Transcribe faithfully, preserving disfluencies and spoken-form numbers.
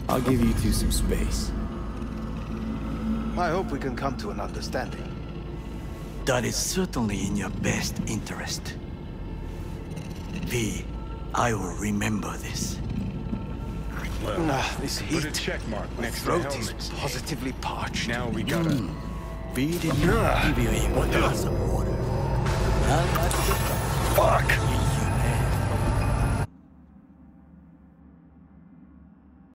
I'll give you two some space. I hope we can come to an understanding. That is certainly in your best interest. V, I will remember this. Well, Nah, this heat. put a check mark My next to the throat is helmet. positively parched. Now we gotta... Mm. V did not give you a glass of water. I'll not get that. Fuck!